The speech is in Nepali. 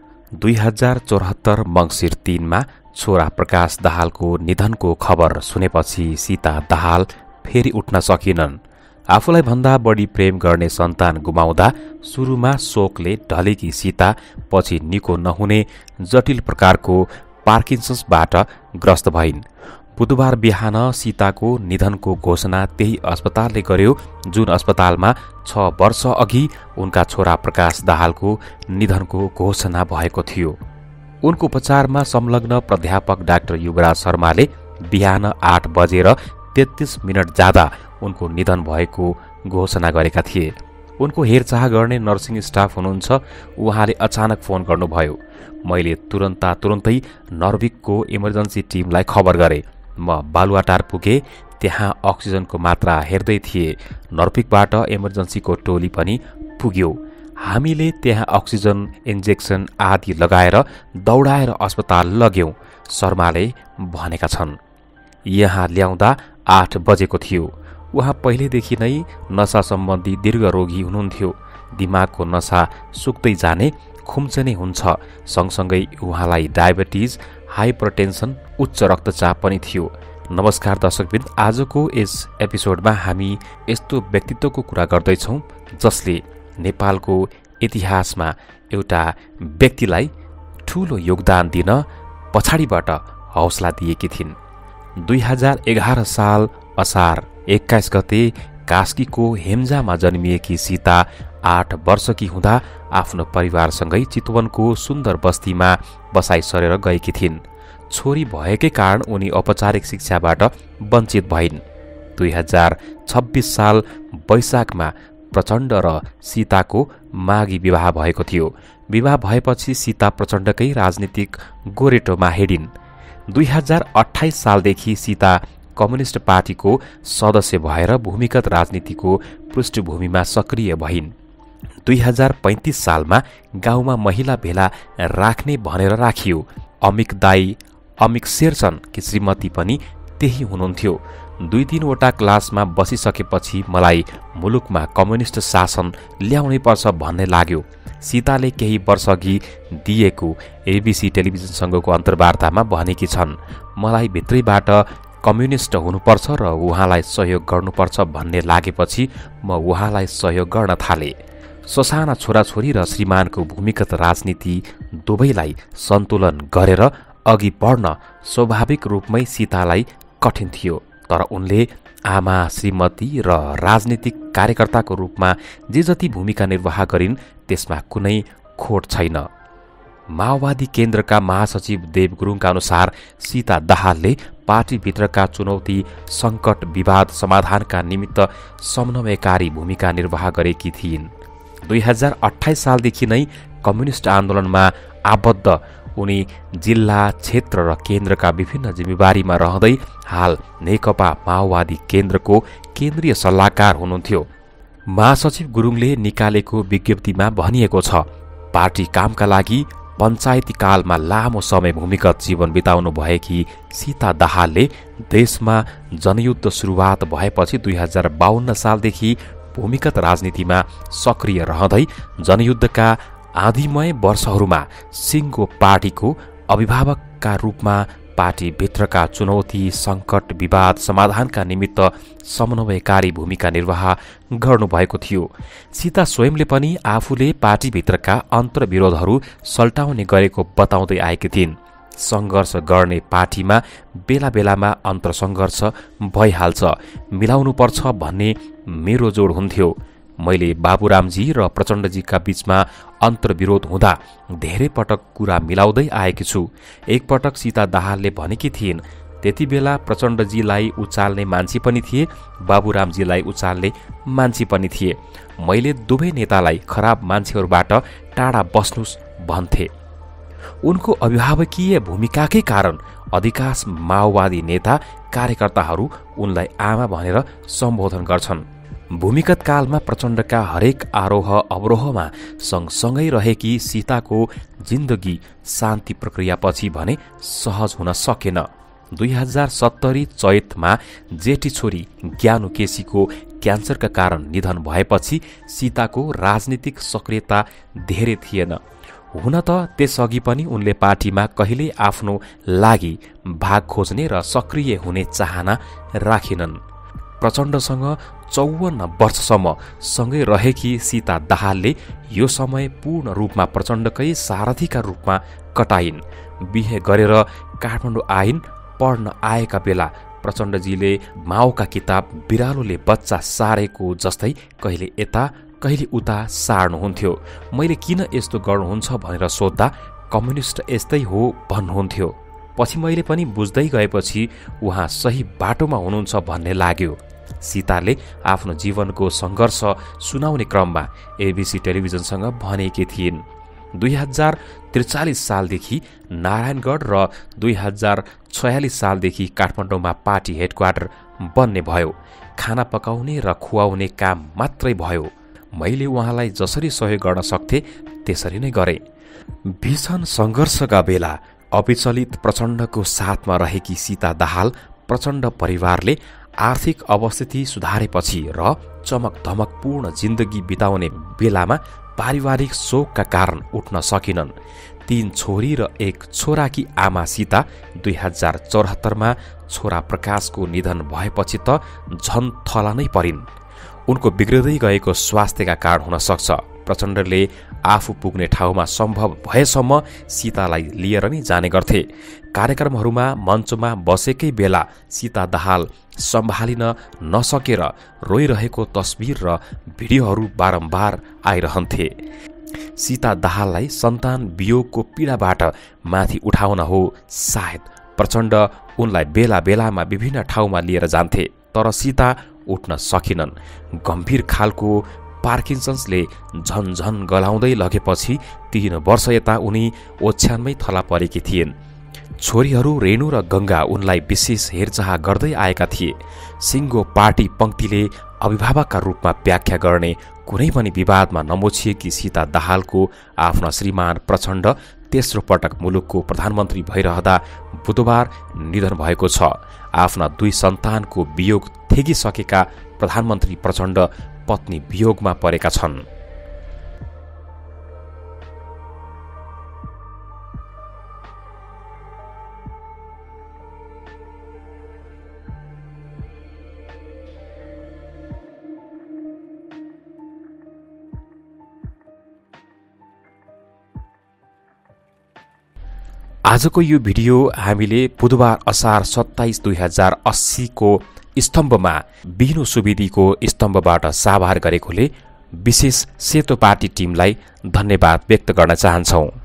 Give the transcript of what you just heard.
2074 मङ्सिर 3 मा छोरा प्रकाश दाहालको निधनको खबर सुनेपछि सीता दाहाल फेरि उठ्न सकिनन्। आफूलाई भन्दा बढी प्रेम गर्ने सन्तान गुमाउँदा सुरुमा शोकले ढलेकी सीता पछि निको नहुने जटिल प्रकारको पार्किन्सन्सबाट ग्रस्त भइन्। बुधबार बिहान सीताको निधनको घोषणा त्यही अस्पतालले गर्यो जुन अस्पतालमा 6 वर्ष अघि उनका छोरा प्रकाश दाहालको निधनको घोषणा भएको थियो। उनको उपचारमा संलग्न प्राध्यापक डाक्टर युवराज शर्माले बिहान 8 बजेर 33 मिनट जाँदा उनको निधन भएको घोषणा गरेका थिए। उनको हेरचाह गर्ने नर्सिङ स्टाफ हुनुहुन्छ, उहाँले अचानक फोन गर्नुभयो। मैले तुरन्तै नर्भिकको इमर्जेन्सी टिमलाई खबर गरे। म बालुवाटार पुगे, त्यहाँ अक्सिजनको मात्रा हेर्दै थिए। नर्भिकबाट इमर्जेन्सीको टोली पनि पुग्यो। हामीले त्यहाँ अक्सिजन इन्जेक्सन आदि लगाएर दौडाएर अस्पताल लग्यौं, शर्माले भनेका छन्। यहाँ ल्याउँदा 8 बजेको थियो। उहाँ पहिलेदेखि नै नशा सम्बन्धी दीर्घ रोगी हुनुहुन्थ्यो। दिमागको नशा सुक्दै जाने, खुम्चने हुन्छ। सँगसँगै उहाँलाई डायबिटिज, हाइपरटेन्सन, उच्च रक्तचाप पनि थियो। नमस्कार दर्शकवृन्द, आजको यस एपिसोडमा हामी यस्तो व्यक्तित्वको कुरा गर्दैछौँ जसले नेपालको इतिहासमा एउटा व्यक्तिलाई ठूलो योगदान दिन पछाडिबाट हौसला दिएकी थिइन्। 2011 साल असार 21 गते कास्कीको हेम्जामा जन्मिएकी सीता 8 वर्षकी हुँदा आफ्नो परिवारसँगै चितवनको सुन्दर बस्तीमा बसाइ सरेर गएकी थिइन्। छोरी भएकै कारण उनी औपचारिक शिक्षाबाट वञ्चित भइन्। 2026 साल वैशाखमा प्रचण्ड र सीताको मागी विवाह भएको थियो। विवाह भएपछि सीता प्रचण्डकै राजनीतिक गोरेटोमा हिँडिन्। 2028 सालदेखि सीता कम्युनिस्ट पार्टीको सदस्य भएर भूमिगत राजनीतिको पृष्ठभूमिमा सक्रिय भइन्। 2035 सालमा गाउँमा महिला भेला राख्ने भनेर राखियो। अमिक शेरचनकी श्रीमती पनि त्यही हुनुहुन्थ्यो। 2-3वटा क्लासमा बसिसकेपछि मलाई मुलुकमा कम्युनिस्ट शासन ल्याउनै पर्छ भन्ने लाग्यो। सीताले केही वर्षअघि दिएको एबीसी टेलिभिजनसँगको अन्तर्वार्तामा भनेकी छन्, मलाई भित्रैबाट कम्युनिस्ट हुनुपर्छ र उहाँलाई सहयोग गर्नुपर्छ भन्ने लागेपछि म उहाँलाई सहयोग गर्न थाले। ससाना छोराछोरी र श्रीमानको भूमिगत राजनीति दुवैलाई सन्तुलन गरेर अघि बढ्न स्वाभाविक रूपमै सीतालाई कठिन थियो। तर उनले आमा, श्रीमती र राजनीतिक कार्यकर्ताको रूपमा जे जति भूमिका निर्वाह गरिन् त्यसमा कुनै खोट छैन। माओवादी केन्द्रका महासचिव देव गुरुङका अनुसार सीता दाहालले पार्टीभित्रका चुनौती, सङ्कट, विवाद समाधानका निमित्त समन्वयकारी भूमिका निर्वाह गरेकी थिइन्। 2028 सालदेखि नै कम्युनिस्ट आन्दोलनमा आबद्ध उनी जिल्ला, क्षेत्र र केन्द्रका विभिन्न जिम्मेवारीमा रहँदै हाल नेकपा माओवादी केन्द्रको केन्द्रीय सल्लाहकार हुनुहुन्थ्यो। महासचिव गुरुङले निकालेको विज्ञप्तिमा भनिएको छ, पार्टी कामका लागि पञ्चायती कालमा लामो समय भूमिगत जीवन बिताउनु भएकी सीता दाहालले देशमा जनयुद्ध सुरुवात भएपछि 2052 सालदेखि भूमिगत राजनीतिमा सक्रिय रहँदै जनयुद्धका आँधीमय वर्षहरूमा सिङ्गो पार्टीको अभिभावकका रूपमा पार्टीभित्रका चुनौती, सङ्कट, विवाद समाधानका निमित्त समन्वयकारी भूमिका निर्वाह गर्नुभएको थियो। सीता स्वयंले पनि आफूले पार्टीभित्रका अन्तर्विरोधहरू सल्टाउने गरेको बताउँदै आएकी थिइन्। सङ्घर्ष गर्ने पार्टीमा बेला बेलामा अन्तर्सङ्घर्ष भइहाल्छ, मिलाउनुपर्छ भन्ने मेरो जोड हुन्थ्यो। मैले बाबुरामजी र प्रचण्डजीका बीचमा अन्तर्विरोध हुँदा धेरै पटक कुरा मिलाउँदै आएकी छु। एकपटक सीता दाहालले भनेकी थिइन्, त्यति बेला प्रचण्डजीलाई उचाल्ने मान्छे पनि थिए, बाबुरामजीलाई उचाल्ने मान्छे पनि थिए। मैले दुवै नेतालाई खराब मान्छेहरूबाट टाढा बस्नुस् भन्थे। उनको अभिभावकीय भूमिकाकै कारण अधिकांश माओवादी नेता कार्यकर्ताहरू उनलाई आमा भनेर सम्बोधन गर्छन्। भूमिगत कालमा प्रचण्डका हरेक आरोह अवरोहमा सँगसँगै रहेकी सीताको जिन्दगी शान्ति प्रक्रियापछि भने सहज हुन सकेन। 2070 चैतमा जेठी छोरी ज्ञानु केसीको क्यान्सरका कारण निधन भएपछि सीताको राजनीतिक सक्रियता धेरै थिएन। हुन त त्यसअघि पनि उनले पार्टीमा कहिल्यै आफ्नो लागि भाग खोज्ने र सक्रिय हुने चाहना राखेनन्। प्रचण्डसँग 54 वर्षसम्म सँगै रहेकी सीता दाहालले यो समय पूर्ण रूपमा प्रचण्डकै सारथीका रूपमा कटाइन्। बिहे गरेर काठमाडौँ आइन्। पढ्न आएका बेला प्रचण्डजीले माओका किताब बिरालोले बच्चा सारेको जस्तै कहिले यता कहिले उता सार्नुहुन्थ्यो। मैले किन यस्तो गर्नुहुन्छ भनेर सोद्धा कम्युनिस्ट यस्तै हो भन्नुहुन्थ्यो। पछि मैले पनि बुझ्दै गएपछि उहाँ सही बाटोमा हुनुहुन्छ भन्ने लाग्यो। सीताले आफ्नो जीवनको सङ्घर्ष सुनाउने क्रममा एबिसी टेलिभिजनसँग भनेकी थिइन्। 2043 सालदेखि नारायणगढ र 2046 सालदेखि काठमाडौँमा पार्टी हेडक्वार्टर बन्ने भयो। खाना पकाउने र खुवाउने काम मात्रै भयो। मैले उहाँलाई जसरी सहयोग गर्न सक्थे त्यसरी नै गरेँ। भीषण सङ्घर्षका बेला अविचलित प्रचण्डको साथमा रहेकी सीता दाहाल प्रचण्ड परिवारले आर्थिक अवस्थिति सुधारेपछि र चमकधमकपूर्ण जिन्दगी बिताउने बेलामा पारिवारिक शोकका कारण उठ्न सकिनन्। 3 छोरी र 1 छोराकी आमा सीता 2074मा छोरा प्रकाशको निधन भएपछि त झन थला नै परिन्। उनको बिग्रदै गएको स्वास्थ्यका कारण हुन सक्छ। प्रचण्डले आफू पुग्ने ठाउँमा सम्भव भएसम्म सीतालाई लिएर नै जाने गर्थे। कार्यक्रमहरूमा मञ्चमा बसेकै बेला सीता दाहाल सम्हालिन नसकेर रोइरहेको तस्बिर र भिडियोहरू बारम्बार आइरहन्थे। सीता दाहाललाई सन्तान वियोगको पीडाबाट माथि उठाउन हो सायद प्रचण्ड उनलाई बेला बेलामा विभिन्न ठाउँमा लिएर जान्थे। तर सीता उठ्न सकिनन्। गम्भीर खालको पार्किन्सन्सले झनझन गलाउँदै लगेपछि 3 वर्ष यता उनी ओछ्यानमै थला परेकी थिइन्। छोरीहरू रेणु र गंगा उनलाई विशेष हेरचाह गर्दै आएका थिए। सिङ्गो पार्टी पंक्तिले अभिभावकका रूपमा व्याख्या गर्ने कुनै पनि विवादमा नमोछिएकी सीता दाहालको आफ्ना श्रीमान प्रचण्ड तेस्रो पटक मुलुकको प्रधानमन्त्री भइरहँदा बुधबार निधन भएको छ। आफ्ना 2 सन्तानको वियोग थेगिसकेका प्रधानमन्त्री प्रचण्ड पत्नी वियोगमा परेका छन्। आजको यो भिडियो हामीले बुधबार असार 27 2080 को स्तम्भमा बिनु सुवेदीको स्तम्भबाट साभार गरेकोले विशेष सेतो पार्टी टिमलाई धन्यवाद व्यक्त गर्न चाहन्छौं।